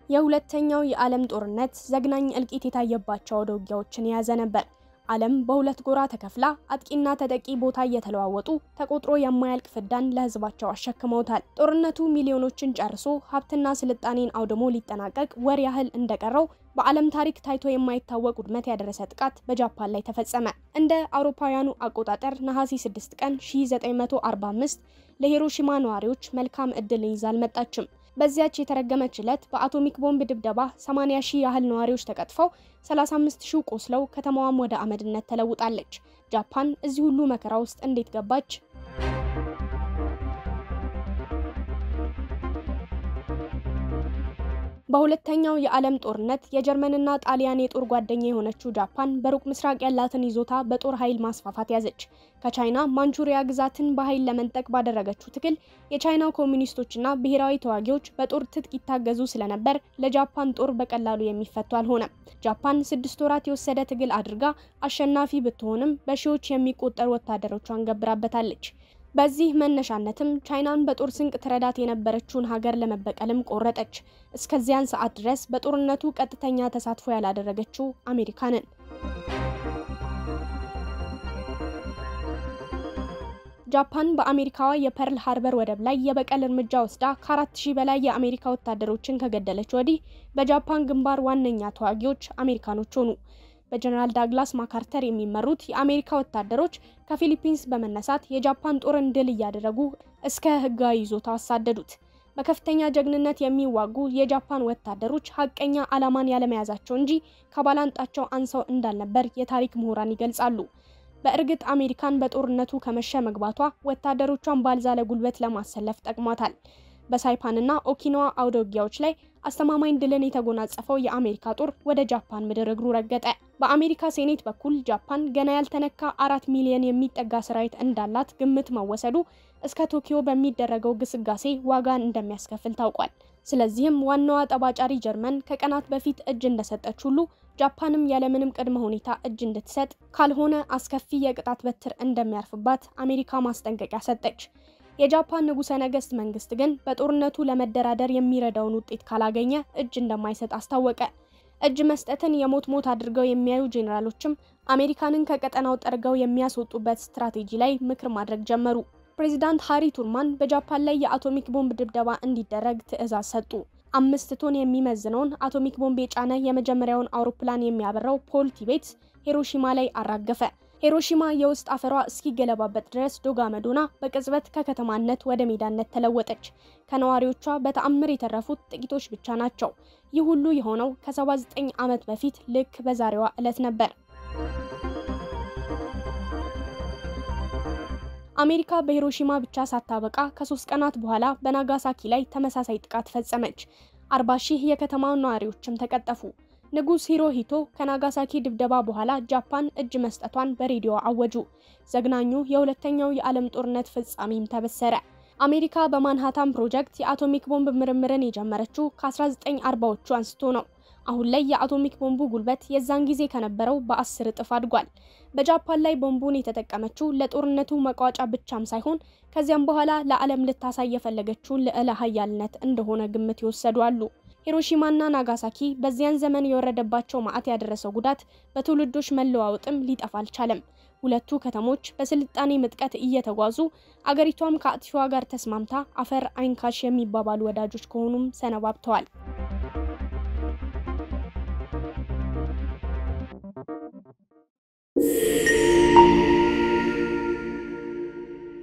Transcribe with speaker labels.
Speaker 1: የሁለተኛው የዓለም ጦርነት ዘግናኝ እልቂት የታየባቸው አውደ ውጊያዎችን የያዘ ነበር። ዓለም በሁለት ጎራ ተከፍላ አጥቂና ተጠቂ ቦታ እየተለዋወጡ ተቆጥሮ የማያልቅ ፍዳን ለህዝባቸው አሸክመውታል። ጦርነቱ ሚሊዮኖችን ጨርሶ ሀብትና ስልጣኔን አውድሞ ሊጠናቀቅ ወር ያህል እንደቀረው በዓለም ታሪክ ታይቶ የማይታወቅ ውድመት ያደረሰ ጥቃት በጃፓን ላይ ተፈጸመ። እንደ አውሮፓውያኑ አቆጣጠር ነሐሴ 6 ቀን 1945 ለሂሮሺማ ነዋሪዎች መልካም ዕድልን ይዛ አልመጣችም። በዚያች የተረገመች ዕለት በአቶሚክ ቦምብ ድብደባ 80,000 ያህል ነዋሪዎች ተቀጥፈው 35,000 ቆስለው ከተማዋም ወደ አመድነት ተለውጣለች። ጃፓን እዚህ ሁሉ መከራ ውስጥ እንዴት ገባች? በሁለተኛው የዓለም ጦርነት የጀርመንና ጣሊያን የጦር ጓደኛ የሆነችው ጃፓን በሩቅ ምስራቅ ያላትን ይዞታ በጦር ኃይል ማስፋፋት ያዘች። ከቻይና ማንቹሪያ ግዛትን በኃይል ለመንጠቅ ባደረገችው ትግል የቻይናው ኮሚኒስቶችና ብሔራዊ ተዋጊዎች በጦር ትጥቅ ይታገዙ ስለነበር ለጃፓን ጦር በቀላሉ የሚፈቱ አልሆነም። ጃፓን 6 ወራት የወሰደ ትግል አድርጋ አሸናፊ ብትሆንም በሺዎች የሚቆጠሩ ወታደሮቿን ገብራበታለች። በዚህ መነሻነትም ቻይናን በጦር ስንቅ ትረዳት የነበረችውን ሀገር ለመበቀልም ቆረጠች። እስከዚያን ሰዓት ድረስ በጦርነቱ ቀጥተኛ ተሳትፎ ያላደረገችው አሜሪካንን። ጃፓን በአሜሪካዋ የፐርል ሃርበር ወደብ ላይ የበቀል እርምጃ ወስዳ ከ4000 በላይ የአሜሪካ ወታደሮችን ከገደለች ወዲህ በጃፓን ግንባር ዋነኛ ተዋጊዎች አሜሪካኖች ሆኑ። በጀነራል ዳግላስ ማካርተር የሚመሩት የአሜሪካ ወታደሮች ከፊሊፒንስ በመነሳት የጃፓን ጦርን ድል እያደረጉ እስከ ህጋዊ ይዞታው አሳደዱት። በከፍተኛ ጀግንነት የሚዋጉ የጃፓን ወታደሮች ሀቀኛ ዓላማን ያለመያዛቸው እንጂ ከባላንጣቸው አንሰው እንዳልነበር የታሪክ ምሁራን ይገልጻሉ። በእርግጥ አሜሪካን በጦርነቱ ከመሸ መግባቷ ወታደሮቿን ባልዛለ ጉልበት ለማሰለፍ ጠቅሟታል። በሳይፓንና ኦኪናዋ አውደ ውጊያዎች ላይ አስተማማኝ ድልን የተጎናጸፈው የአሜሪካ ጦር ወደ ጃፓን ምድር እግሩ ረገጠ። በአሜሪካ ሴኔት በኩል ጃፓን ገና ያልተነካ 4 ሚሊዮን የሚጠጋ ሰራዊት እንዳላት ግምት መወሰዱ እስከ ቶኪዮ በሚደረገው ግስጋሴ ዋጋን እንደሚያስከፍል ታውቋል። ስለዚህም ዋናዋ ጠባጫሪ ጀርመን ከቀናት በፊት እጅ እንደሰጠች ሁሉ ጃፓንም ያለምንም ቅድመ ሁኔታ እጅ እንድትሰጥ ካልሆነ አስከፊ የቅጣት በትር እንደሚያርፍባት አሜሪካ ማስጠንቀቂያ ሰጠች። የጃፓን ንጉሠ ነገሥት መንግስት ግን በጦርነቱ ለመደራደር የሚረዳውን ውጤት ካላገኘ እጅ እንደማይሰጥ አስታወቀ። እጅ መስጠትን የሞት ሞት አድርገው የሚያዩ ጄኔራሎችም አሜሪካንን ከቀጠናው ጠርገው የሚያስወጡበት ስትራቴጂ ላይ ምክር ማድረግ ጀመሩ። ፕሬዚዳንት ሃሪ ቱርማን በጃፓን ላይ የአቶሚክ ቦምብ ድብደባ እንዲደረግ ትዕዛዝ ሰጡ። 5 ቶን የሚመዝነውን አቶሚክ ቦምብ የጫነ የመጀመሪያውን አውሮፕላን የሚያበራው ፖል ቲቤትስ ሂሮሺማ ላይ አራገፈ። ሂሮሺማ የውስጥ አፈሯ እስኪገለባበት ድረስ ዶጋመዶና በቅጽበት ከከተማነት ወደ ሜዳነት ተለወጠች። ከነዋሪዎቿ በተአምር የተረፉት ጥቂቶች ብቻ ናቸው። ይህ ሁሉ የሆነው ከ79 ዓመት በፊት ልክ በዛሬዋ ዕለት ነበር። አሜሪካ በሂሮሺማ ብቻ ሳታበቃ ከ3 ቀናት በኋላ በናጋሳኪ ላይ ተመሳሳይ ጥቃት ፈጸመች። 40,000 የከተማው ነዋሪዎችም ተቀጠፉ። ንጉስ ሂሮሂቶ ከናጋሳኪ ድብደባ በኋላ ጃፓን እጅ መስጠቷን በሬዲዮ አወጁ። ዘግናኙ የሁለተኛው የዓለም ጦርነት ፍጻሜም ተበሰረ። አሜሪካ በማንሃታን ፕሮጀክት የአቶሚክ ቦምብ ምርምርን የጀመረችው ከ1940ዎቹ አንስቶ ነው። አሁን ላይ የአቶሚክ ቦምቡ ጉልበት የዛን ጊዜ ከነበረው በ10 እጥፍ አድጓል። በጃፓን ላይ ቦምቡን የተጠቀመችው ለጦርነቱ መቋጫ ብቻም ሳይሆን ከዚያም በኋላ ለዓለም ልታሳይ የፈለገችውን ልዕለ ኃያልነት እንደሆነ ግምት ይወሰዱ አሉ። ሂሮሺማና ናጋሳኪ በዚያን ዘመን የወረደባቸው ማዕት ያደረሰው ጉዳት በትውልዶች መለዋወጥም ሊጠፋ አልቻለም። ሁለቱ ከተሞች በስልጣኔ ምጥቀት እየተጓዙ አገሪቷም ከአጥፊዋ ጋር ተስማምታ አፈር አይንካሽ የሚባባሉ ወዳጆች ከሆኑም ሰነባብተዋል።